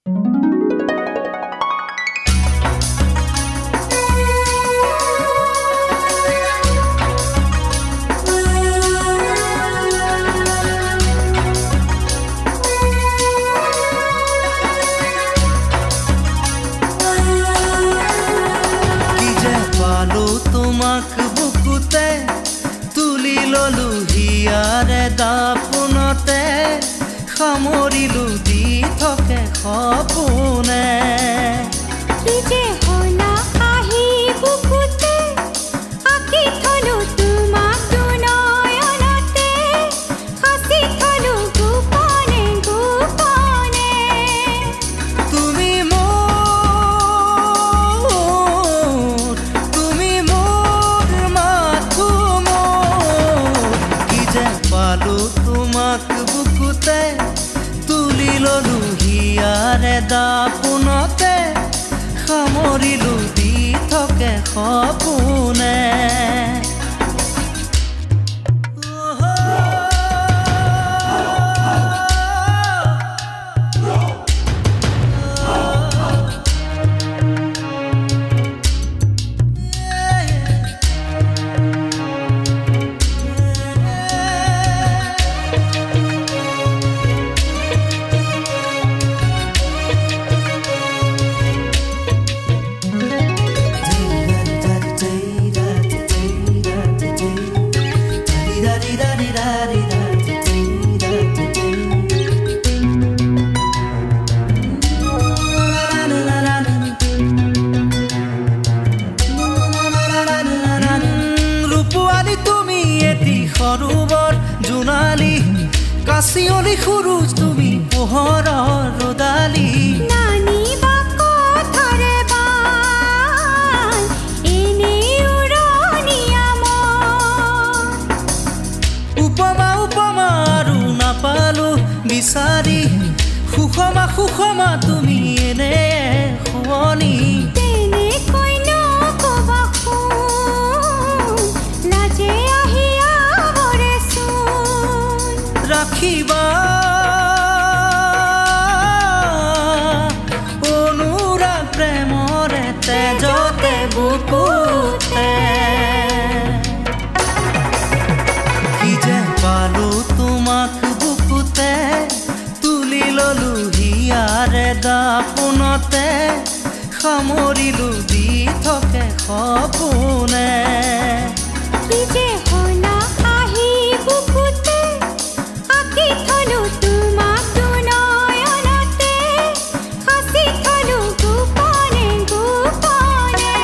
তোমাক বুকুতে তুলি ললো হিয়াৰে দাপোনতে সামৰিলো দি থাকে সপোনে কি যে হলা আহি বুকুতে আকি থলো তোমাক দুনয়নতে হাসি থলো গোপনে গোপনে তোমাক বুকুতে তুলি ললো হিয়াৰে দাপোনতে সামৰিলো দি থাকে সপোনে সৰুবৰ জোনালী কাচিয়লি খুৰুজ তুমি পোহৰৰ ৰদালি নানি বাকথৰে বাল এনে উৰণিয়াম উপমা উপমা আৰু নাপালো বিচাৰি সুষমা সুষমা তুমি এনে শুৱনি ৰাখিবা অনুৰাগ প্ৰেমৰে তেজতে বুকুতে কি যে পালো তোমাক বুকুতে তুলি ললো হিয়াৰে দাপোনতে সামৰিলো দি থাকে সপোনে কি যে হলা আহি বুকুতে থলো তোমাক দুনয়নতে হাসি থলো গোপনে গোপনে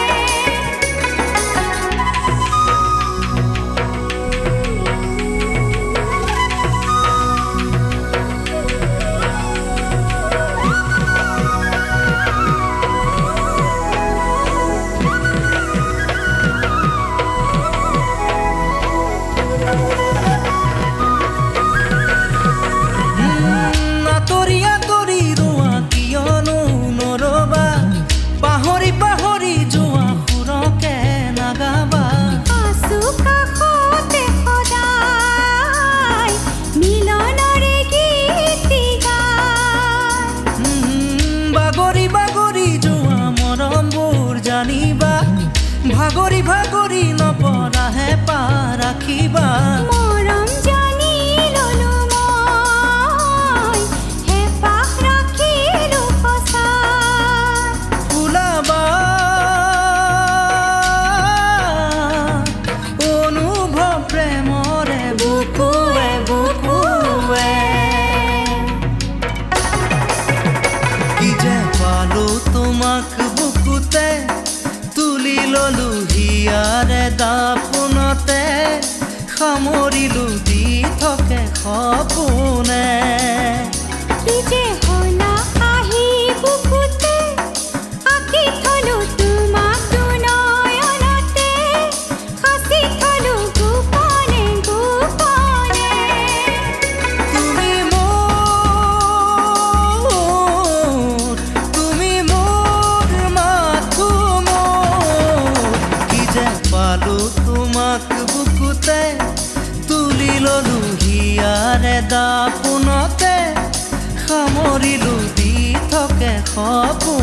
ভাগৰি ভাগৰি নপৰাহে পাৰাখিবা মৰম জানি ললো মই হেপাহ ৰাখিলো সঁচা ফুলাবা অনুভৱ প্ৰেমৰে বুকুৱে বুকুৱে কি যে পালো তোমাক বুকুতে তুলি ললো হিয়াৰে দাপোনতে সামৰিলো দি থাকে সপোনে কি যে হলা আহি বুকুতে আকি থলো তোমাক দুনয়নতে হাসি থলো গোপনে গোপনে তুমি মোৰ মাথো পালো তোমাক বুকুতে তুলি ললো হিয়াৰে দাপোনতে সপোন